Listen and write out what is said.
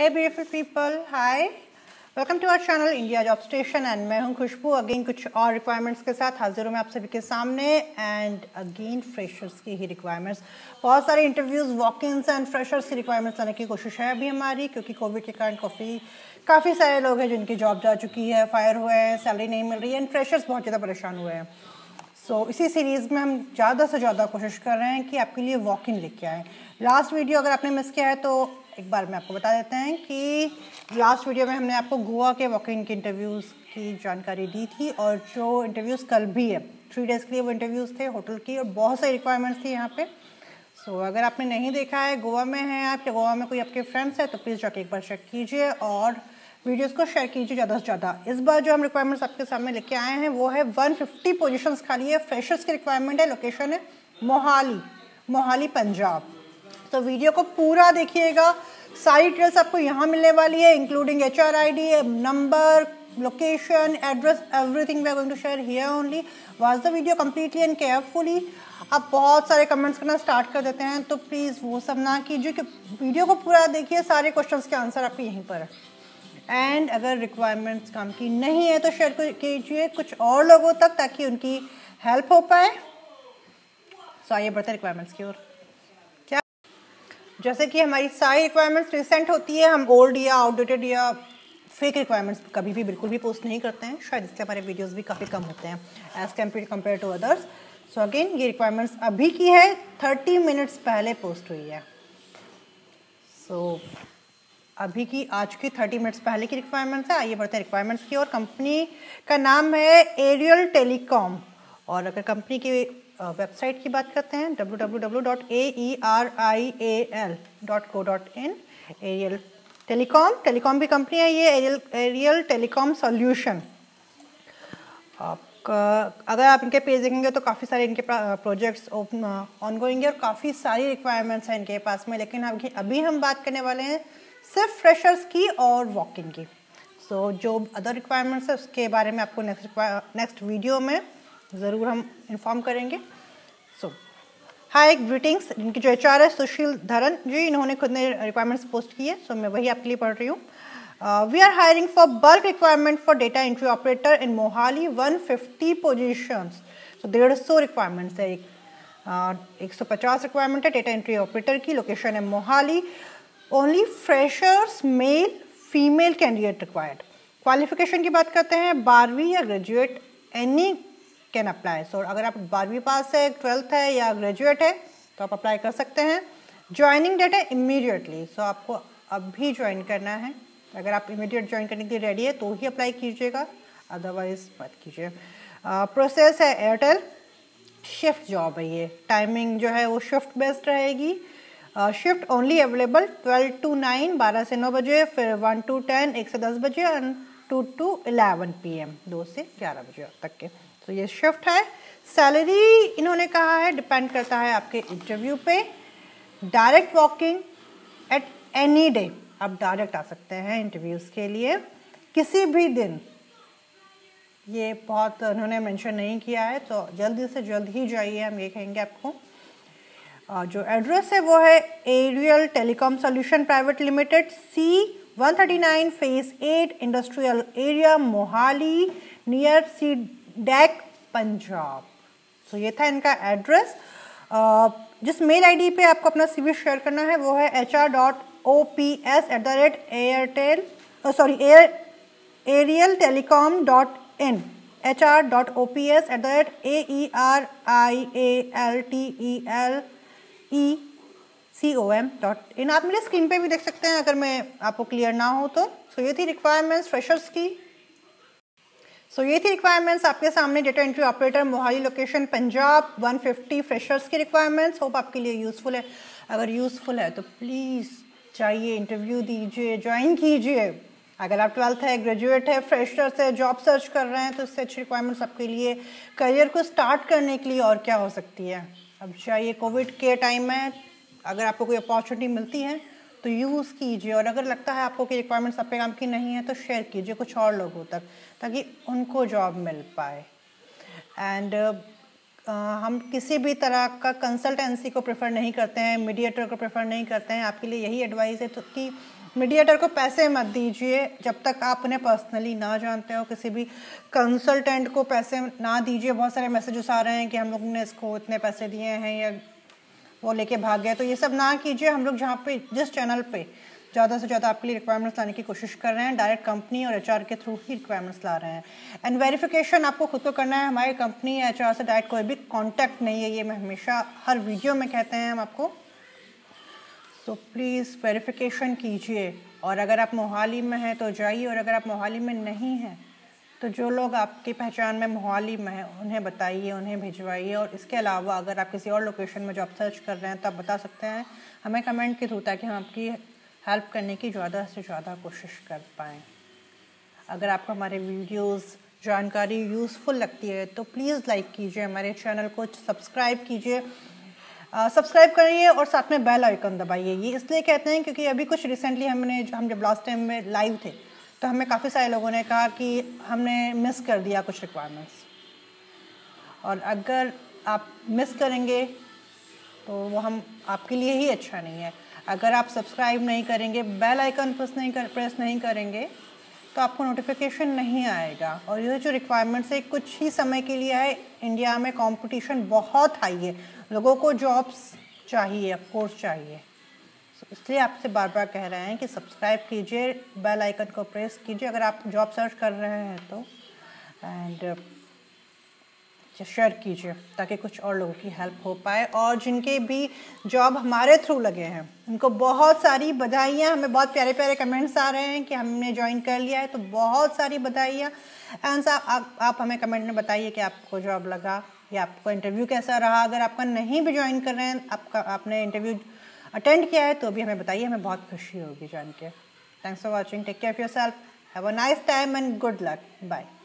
Hey beautiful people, hi. Welcome to our channel India job station and मैं हूं खुशबू। Again कुछ और requirements के साथ हाजिर हूं मैं आप सभी के सामने एंड अगेन फ्रेशर्स की ही रिक्वायरमेंट्स। बहुत सारे इंटरव्यूज वॉक-इन्स एंड फ्रेशर्स की रिक्वायरमेंट्स लाने की कोशिश है अभी हमारी, क्योंकि कोविड के कारण काफ़ी सारे लोग हैं जिनकी जॉब जा चुकी है, फायर हुए हैं, सैलरी नहीं मिल रही है एंड फ्रेशर्स बहुत ज़्यादा परेशान हुए हैं। सो इसी सीरीज़ में हम ज़्यादा से ज़्यादा कोशिश कर रहे हैं कि आपके लिए वॉक इन लेके आएँ। लास्ट वीडियो अगर आपने मिस किया है तो एक बार मैं आपको बता देते हैं कि लास्ट वीडियो में हमने आपको गोवा के वॉक इन के इंटरव्यूज़ की जानकारी दी थी और जो इंटरव्यूज़ कल भी है 3 डेज़ के लिए वो इंटरव्यूज़ थे होटल की और बहुत सारी रिक्वायरमेंट्स थी यहाँ पे। सो अगर आपने नहीं देखा है, गोवा में हैं आप या गोवा में कोई आपके फ्रेंड्स है तो प्लीज़ जाके एक बार चेक कीजिए और वीडियोस को शेयर कीजिए ज़्यादा से ज़्यादा। इस बार जो हम रिक्वायरमेंट्स आपके सामने लेके आए हैं वो है 150 पोजीशंस खाली है, फ्रेशर्स की रिक्वायरमेंट है, लोकेशन है मोहाली पंजाब। तो वीडियो को पूरा देखिएगा, सारी डिटेल्स आपको यहाँ मिलने वाली है including HR ID, number, location, address, everything we are going to share here only. Watch the video completely and carefully. आप बहुत सारे कमेंट्स करना स्टार्ट कर देते हैं तो प्लीज़ वो सब ना कीजिए, कि वीडियो को पूरा देखिए, सारे क्वेश्चंस के आंसर आपके यहीं पर है। एंड अगर रिक्वायरमेंट्स काम की नहीं है तो शेयर कीजिए कुछ और लोगों तक ताकि उनकी हेल्प हो पाए। सो आइए बढ़ते रिक्वायरमेंट्स की ओर। क्या जैसे कि हमारी सारी रिक्वायरमेंट्स रिसेंट होती है, हम ओल्ड या आउटडेटेड या फेक रिक्वायरमेंट्स कभी भी बिल्कुल भी पोस्ट नहीं करते हैं, शायद इसलिए हमारे वीडियोस भी काफ़ी कम होते हैं as compare to others. So again ये रिक्वायरमेंट्स अभी की है, 30 मिनट्स पहले पोस्ट हुई है। सो अभी की आज की 30 मिनट्स पहले की रिक्वायरमेंट्स है। आइए बढ़ते हैं रिक्वायरमेंट्स की और कंपनी का नाम है एरियल टेलीकॉम। और अगर कंपनी की वेबसाइट की बात करते हैं www.aerial.co.in। एरियल टेलीकॉम भी कंपनी है ये, एरियल टेलीकॉम सॉल्यूशन। अगर आप इनके पेज देखेंगे तो काफ़ी सारे इनके प्रोजेक्ट्स ऑनगोइंग है और काफ़ी सारी रिक्वायरमेंट्स हैं इनके पास में, लेकिन अभी हम बात करने वाले हैं सिर्फ फ्रेशर्स की और वॉक इन की। सो जो अदर रिक्वायरमेंट्स है उसके बारे में आपको नेक्स्ट वीडियो में ज़रूर हम इन्फॉर्म करेंगे। So hi greetings. इनकी जो HR है सुशील धरन जी, इन्होंने खुद ने रिक्वायरमेंट्स पोस्ट की है, सो मैं वही आपके लिए पढ़ रही हूँ। We are hiring for bulk requirement for data entry operator in Mohali 150 positions. So 150 requirements है, 150 रिक्वायरमेंट है डेटा एंट्री ऑपरेटर की, लोकेशन है Mohali. Only freshers male female candidate required. Qualification की बात करते हैं 12वीं या graduate, any can apply. So अगर आप 12वीं पास है, 12th है या ग्रेजुएट है तो आप अप्लाई कर सकते हैं। ज्वाइनिंग डेट है इमीडिएटली, सो आपको अभी ज्वाइन करना है। अगर आप इमीडिएट ज्वाइन करने के लिए रेडी है तो ही अप्लाई कीजिएगा, अदरवाइज मत कीजिए। प्रोसेस है एयरटेल, शिफ्ट जॉब है ये, टाइमिंग जो है वो शिफ्ट बेस्ड रहेगी। शिफ्ट ओनली अवेलेबल 12 to 9 12 से 9 बजे, फिर 1 to 10 1 से 10 बजे एंड 2 to 11 PM 2 से 11 बजे तक के। तो ये शिफ्ट है। सैलरी इन्होंने कहा है डिपेंड करता है आपके इंटरव्यू पे। Direct walking at any day, आप डायरेक्ट आ सकते हैं इंटरव्यूज़ के लिए किसी भी दिन। ये बहुत उन्होंने मेंशन नहीं किया है, तो जल्दी से जल्द ही जाइए, हम ये कहेंगे आपको। जो एड्रेस है वो है aerial telecom solution private limited, C139 phase 8 industrial area Mohali near CDEC Punjab. So ये था इनका एड्रेस। जिस मेल ID पे आपको अपना CV शेयर करना है वो है hr.ops@arieltelecom.in, hr.ops@aerieltelecom.in। आप मेरे स्क्रीन पे भी देख सकते हैं अगर मैं आपको क्लियर ना हो तो। सो ये थी रिक्वायरमेंट्स फ्रेशर्स की। सो ये थी रिक्वायरमेंट्स आपके सामने, data entry operator Mohali location Punjab 150 freshers की रिक्वायरमेंट्स। होप आपके लिए यूज़फुल है। अगर यूज़फुल है तो प्लीज़ चाहिए, इंटरव्यू दीजिए, ज्वाइन कीजिए। अगर आप 12th है, ग्रेजुएट है, फ्रेशर्स है, जॉब सर्च कर रहे हैं तो इससे अच्छी रिक्वायरमेंट्स आपके लिए करियर को स्टार्ट करने के लिए और क्या हो सकती है। अब चाहिए, कोविड के टाइम में अगर आपको कोई अपॉर्चुनिटी मिलती है तो यूज़ कीजिए, और अगर लगता है आपको कि रिक्वायरमेंट्स आपके काम की नहीं है तो शेयर कीजिए कुछ और लोगों तक ताकि उनको जॉब मिल पाए। एंड हम किसी भी तरह का कंसल्टेंसी को प्रेफर नहीं करते हैं, मीडिएटर को प्रेफर नहीं करते हैं। आपके लिए यही एडवाइस है तो कि मीडिएटर को पैसे मत दीजिए जब तक आप उन्हें पर्सनली ना जानते हो। किसी भी कंसल्टेंट को पैसे ना दीजिए। बहुत सारे मैसेजेस आ रहे हैं कि हम लोग ने इसको इतने पैसे दिए हैं या वो लेके भाग गया, तो ये सब ना कीजिए। हम लोग जहाँ पे जिस चैनल पे ज़्यादा से ज़्यादा आपके लिए रिक्वायरमेंट्स लाने की कोशिश कर रहे हैं, डायरेक्ट कंपनी और एचआर के थ्रू ही रिक्वायरमेंट्स ला रहे हैं। एंड वेरिफिकेशन आपको खुद को करना है, हमारी कंपनी या एचआर से डायरेक्ट कोई भी कॉन्टैक्ट नहीं है। ये मैं हमेशा हर वीडियो में कहते हैं हम आपको। तो प्लीज़ वेरिफिकेशन कीजिए। और अगर आप मोहाली में हैं तो जाइए, और अगर आप मोहाली में नहीं हैं तो जो लोग आपकी पहचान में मोहाली में हैं उन्हें बताइए, उन्हें भिजवाइए। और इसके अलावा अगर आप किसी और लोकेशन में जॉब सर्च कर रहे हैं तो आप बता सकते हैं हमें कमेंट के थ्रू, ताकि हम आपकी हेल्प करने की ज़्यादा से ज़्यादा कोशिश कर पाएँ। अगर आपको हमारे वीडियोस जानकारी यूज़फुल लगती है तो प्लीज़ लाइक कीजिए, हमारे चैनल को सब्सक्राइब कीजिए, सब्सक्राइब करिए और साथ में बेल आइकन दबाइए। ये इसलिए कहते हैं क्योंकि अभी कुछ रिसेंटली हम जब लास्ट टाइम में लाइव थे तो हमें काफ़ी सारे लोगों ने कहा कि हमने मिस कर दिया कुछ रिक्वायरमेंट्स, और अगर आप मिस करेंगे तो वो हम आपके लिए ही अच्छा नहीं है। अगर आप सब्सक्राइब नहीं करेंगे, बेल आइकन प्रेस नहीं करेंगे तो आपको नोटिफिकेशन नहीं आएगा। और ये जो रिक्वायरमेंट्स है कुछ ही समय के लिए है। इंडिया में कंपटीशन बहुत हाई है, लोगों को जॉब्स चाहिए, ऑफ कोर्स चाहिए। इसलिए आपसे बार बार कह रहे हैं कि सब्सक्राइब कीजिए, बेल आइकन को प्रेस कीजिए अगर आप जॉब सर्च कर रहे हैं तो, एंड शेयर कीजिए ताकि कुछ और लोगों की हेल्प हो पाए। और जिनके भी जॉब हमारे थ्रू लगे हैं उनको बहुत सारी बधाइयाँ। हमें बहुत प्यारे प्यारे कमेंट्स आ रहे हैं कि हमने ज्वाइन कर लिया है, तो बहुत सारी बधाइयाँ। एंड आप हमें कमेंट में बताइए कि आपको जॉब लगा या आपका इंटरव्यू कैसा रहा। अगर आपका नहीं भी ज्वाइन कर रहे हैं, आपने इंटरव्यू अटेंड किया है तो भी हमें बताइए, हमें बहुत खुशी होगी जान के। Thanks for watching, take care of yourself, have a nice time and good luck, bye.